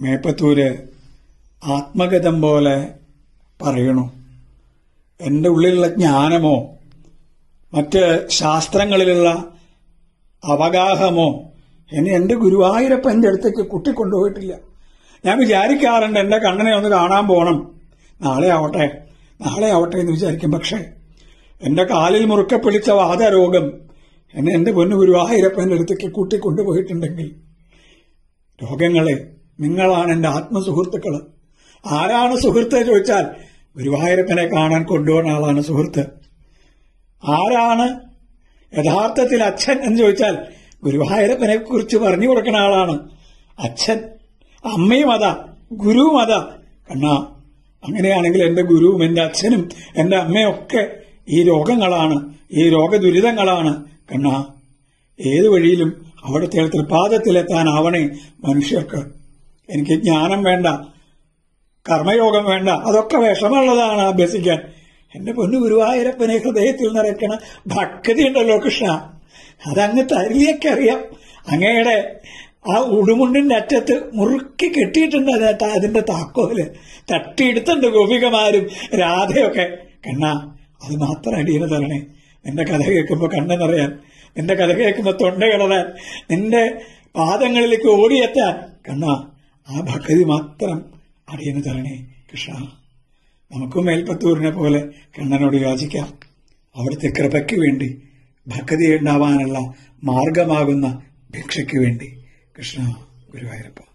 മേപ്പത്തൂര് ആത്മഗതം പോലെ പറയണു. എന്റെ ഉള്ളിലുള്ള ജ്ഞാനമോ മറ്റ് ശാസ്ത്രങ്ങളിലുള്ള അവഗാഹമോ എന്നെ എന്റെ ഗുരുവായൂരപ്പന്റെ അടുത്തേക്ക് കുട്ടിക്കൊണ്ടുപോയിട്ടില്ല. ഞാൻ വിചാരിക്കാറുണ്ട് എന്റെ കണ്ണനെ ഒന്ന് കാണാൻ പോകണം, നാളെ ആവട്ടെ എന്ന് വിചാരിക്കും. പക്ഷേ എന്റെ കാലിൽ മുറുക്കെ പിടിച്ച വാതരോഗം എന്നെ എന്റെ പൊന്നു ഗുരുവായൂരപ്പന്റെ അടുത്തേക്ക് കൂട്ടിക്കൊണ്ടുപോയിട്ടുണ്ടെങ്കിൽ, രോഗങ്ങളെ, നിങ്ങളാണ് എന്റെ ആത്മസുഹൃത്തുക്കള്. ആരാണ് സുഹൃത്ത് ചോദിച്ചാൽ ഗുരുവായൂരപ്പനെ കാണാൻ കൊണ്ടുപോകുന്ന ആളാണ് സുഹൃത്ത്. ആരാണ് യഥാർത്ഥത്തിൽ അച്ഛൻ എന്ന് ചോദിച്ചാൽ ഗുരുവായൂരപ്പനെ കുറിച്ച് പറഞ്ഞു കൊടുക്കുന്ന ആളാണ് അച്ഛൻ. അമ്മയും അതാ, ഗുരുവും അതാ. കണ്ണാ, അങ്ങനെയാണെങ്കിൽ എന്റെ ഗുരുവും എന്റെ അച്ഛനും എന്റെ അമ്മയൊക്കെ ഈ രോഗങ്ങളാണ്, ഈ രോഗദുരിതങ്ങളാണ്. കണ്ണാ, ഏതു വഴിയിലും അവിടുത്തെ തൃപ്പാദത്തിലെത്താനാവണേ മനുഷ്യർക്ക്. എനിക്ക് ജ്ഞാനം വേണ്ട, കർമ്മയോഗം വേണ്ട, അതൊക്കെ വിഷമമുള്ളതാണ് അഭ്യസിക്കാൻ. എന്റെ പൊന്നു ഗുരുവായൂരപ്പനെ ഹൃദയത്തിൽ നിറയ്ക്കണ ഭക്തി ഉണ്ടല്ലോ കൃഷ്ണ, അതങ്ങ് തരിയൊക്കെ അറിയാം. അങ്ങയുടെ ആ ഉടുമുണ്ടിന്റെ അറ്റത്ത് മുറുക്കി കെട്ടിയിട്ടുണ്ട് അതിന്റെ താക്കോല്, തട്ടിയെടുത്തുണ്ട് ഗോപികമാരും രാധയൊക്കെ. കണ്ണാ, അത് മാത്രം അടിയന് തരണേ. നിന്റെ കഥ കേൾക്കുമ്പോ കണ്ണ് നിറയാൻ, നിന്റെ കഥ കേൾക്കുമ്പോ തൊണ്ട കിടറാൻ, നിന്റെ പാദങ്ങളിലേക്ക് ഓടിയെത്താൻ. കണ്ണാ, ആ ഭക്തി മാത്രം അടിയന് തരണേ കൃഷ്ണ. നമുക്കും മേൽപ്പത്തൂരിനെ പോലെ കണ്ണനോട് യാചിക്കാം, അവിടുത്തെ കൃപയ്ക്ക് വേണ്ടി, ഭക്തി ഉണ്ടാവാനുള്ള മാർഗമാകുന്ന ഭിക്ഷയ്ക്ക് വേണ്ടി. കൃഷ്ണ ഗുരുവായൂരപ്പ.